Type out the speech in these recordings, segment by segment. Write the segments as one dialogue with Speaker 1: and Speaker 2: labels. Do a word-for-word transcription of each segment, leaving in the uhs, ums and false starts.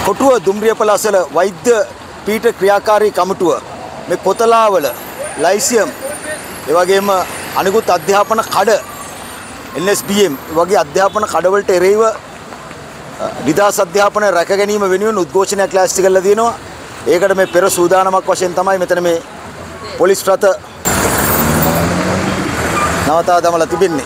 Speaker 1: කොටුව දුම්රියපල අසල වෛද්‍ය පීඨ ක්‍රියාකාරී කමිටුව මේ කොතලාවල ලයිසියම් ඒ වගේම අනිකුත් අධ්‍යාපන කඩ එන් එස් බී එම් වගේ අධ්‍යාපන කඩවලට එරෙහිව නිදහස් අධ්‍යාපනය රැක ගැනීම වෙනුවෙන් උද්ඝෝෂණයක් ලෑස්ති කරලා තියෙනවා. ඒකට මේ පෙර සූදානමක් වශයෙන් තමයි මෙතන මේ පොලිස් රථ නවතා දමලා තිබෙන්නේ.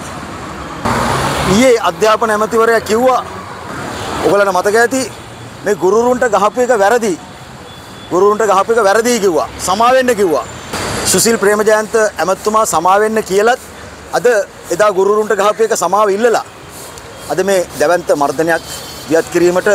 Speaker 1: ඊයේ අධ්‍යාපන ඇමතිවරයා කිව්වා ඔයගලන්ට මතක ඇති මේ ගුරුරුන්ට ගහපු එක වැරදි. ගුරුරුන්ට ගහපු එක වැරදි කිව්වා. සමා වෙන්න කිව්වා. සුසිල් ප්‍රේමජයන්ත ඇමතුමා සමා වෙන්න කියලත් අද එදා ගුරුරුන්ට ගහපු එක සමාව ඉල්ලලා අද මේ දැවැන්ත මර්ධනයක් වියත් කිරීමට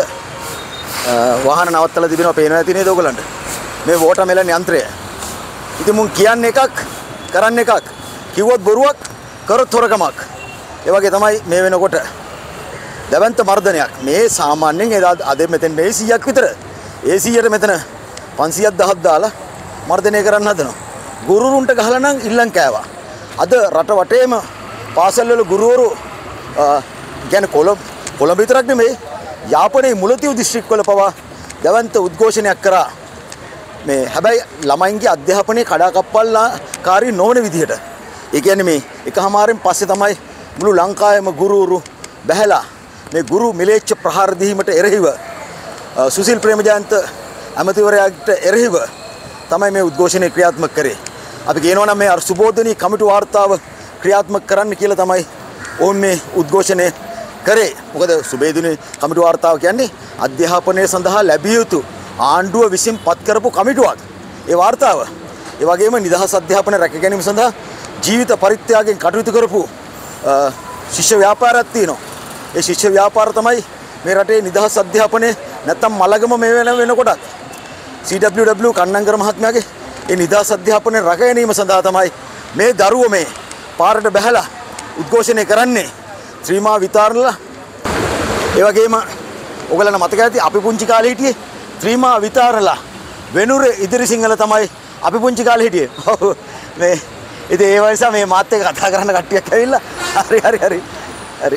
Speaker 1: වාහන නවත්තලා තිබෙනවා. පේනවා ඇති නේද ඔයගලන්ට මේ වෝටර්මෙලන් යන්ත්‍රය. ඉතින් මුන් කියන්නේ එකක් කරන්න එකක්. කිව්වොත් බොරුවක් කරොත් හොරකමක්. ඒ වගේ තමයි මේ වෙනකොට දැවැන්ත මර්ධනයක්. මේ සාමාන්‍යයෙන් එදා අද මෙතෙන් මේ සීයක් විතර. ඒ සීයට මෙතන පන්සියයක් දහයක් දාලා මර්ධනය කරන්න හදනවා. ගුරුරුන්ට ගහලා නම් ඉල්ලන් කෑවා. අද රට වටේම පාසල් වල ගුරුවරු කියන්නේ කොළඹ කොළඹ විතරක් නෙමෙයි යාපනයේ මුලතිව් දිස්ත්‍රික්කවල පවා දැවැන්ත උද්ඝෝෂණයක් කරා. මේ හැබැයි ළමයින්ගේ අධ්‍යාපනයේ කඩාකප්පල්ලාකාරී නොවන විදිහට. ඒ කියන්නේ මේ එකමාරෙන් පස්සේ තමයි මුළු ලංකාවේම ගුරුවරු බැහැලා මේ ගුරු මිලේච්ඡ ප්‍රහාර දීමට එරෙහිව සුසිල් ප්‍රේමජයන්ත ඇමතිවරයාට එරෙහිව තමයි මේ උද්ඝෝෂණය ක්‍රියාත්මක කරේ. අපි කියනවා නම් මේ අර සුබෝධනී කමිටු වාර්තාව ක්‍රියාත්මක කරන්න කියලා තමයි ඕන් මේ උද්ඝෝෂණය කරේ. මොකද සුබේධනී කමිටු වාර්තාව කියන්නේ අධ්‍යාපනය සඳහා ලැබිය යුතු ආණ්ඩුව විසින් පත් කරපු කමිටුවක්. ඒ වාර්තාව. ඒ වගේම නිදහස් අධ්‍යාපනය රැක ගැනීම සඳහා ජීවිත පරිත්‍යාගයෙන් කටයුතු කරපු ශිෂ්‍ය ව්‍යාපාරයක් තියෙනවා. ඒ ශිෂ්‍ය ව්‍යාපාර තමයි මේ රටේ නිදහස් අධ්‍යාපනය නැත්තම් මලගම මේ වෙන වෙනකොට සී ඩබ්ලිව් ඩබ්ලිව් කන්නංගර මහත්මයාගේ ඒ නිදහස් අධ්‍යාපනය රැක ගැනීම සඳහා තමයි මේ දරුවෝ මේ පාරට බැහැලා උද්ඝෝෂණය කරන්නේ. ශ්‍රීමා විතාරණලා ඒ වගේම ඔයගලන්ට මතක ඇති අපි පුංචි කාලේ හිටියේ ශ්‍රීමා විතාරණලා වෙනුර ඉදිරි සිංහල තමයි අපි පුංචි කාලේ හිටියේ. ඔව් මේ ඉතින් ඒ වයිසා මේ මාත් එක්ක කතා කරන්න කට්ටියක් ඇවිල්ලා හරි හරි හරි හරි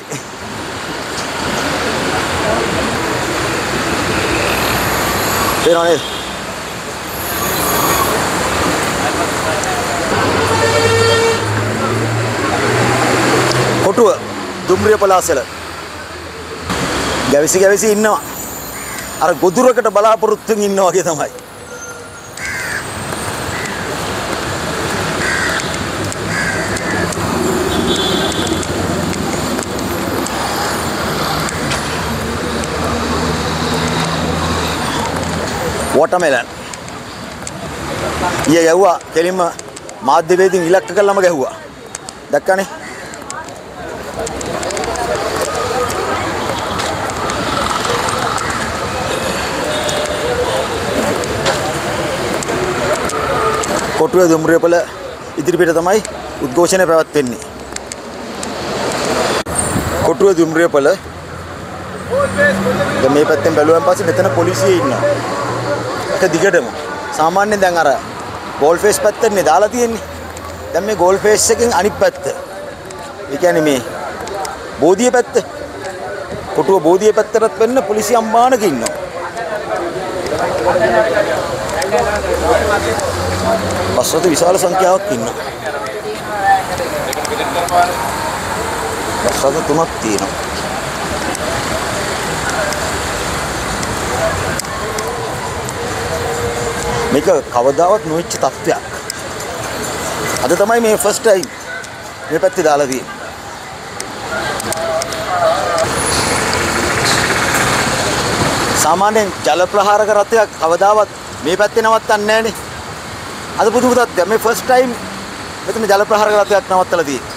Speaker 1: එනෝනේ කොටුව දුම්රිය පලාසල ගැවිසි ගැවිසි ඉන්නවා. අර ගොදුරකට බලාපොරොත්තුෙන් ඉන්නවා වගේ තමයි. වෝටර්මෙලන් ඊයේ ගැහුවා කෙලින්ම මාධ්‍යවේදීන් ඉලක්ක කළාම ගැහුවා. දැක්කනේ. කොටුවේ දුම්රියපල ඉදිරිපිට තමයි උද්ඝෝෂණය පැවැත්වෙන්නේ. කොටුවේ දුම්රියපල දැන් මේ පැත්තෙන් බැලුවන් පස්සේ මෙතන පොලිසිය ඉන්නවා. එක දිගටම. සාමාන්‍යයෙන් දැන් අර ගෝල් ෆේස් පැත්තනේ දාලා තියෙන්නේ. දැන් මේ ගෝල් ෆේස් එකෙන් අනිත් පැත්ත. ඒ කියන්නේ මේ බෝධිය පැත්ත. කොටුව බෝධිය පැත්තටත් වෙන්න පොලිසිය අම්මානක ඉන්නවා. බස්වල විශාල සංඛ්‍යාවක් ඉන්නවා. බස්වල තුනක් තියෙනවා. මේක කවදාවත් නොවිච්ච තත්ත්වයක්. අද තමයි මේ ෆස්ට් ටයිම් මේ පැත්තේ දාලා තියෙන්නේ. සාමාන්‍යයෙන් ජල ප්‍රහාරක රථයක් කවදාවත් මේ පැත්තේ නවත්තන්නේ නැහනේ. අද පුදුම තත්ත්වයක්. මේ ෆස්ට් ටයිම් මෙතන ජල ප්‍රහාරක රථයක් නවත්තලා තියෙන්නේ.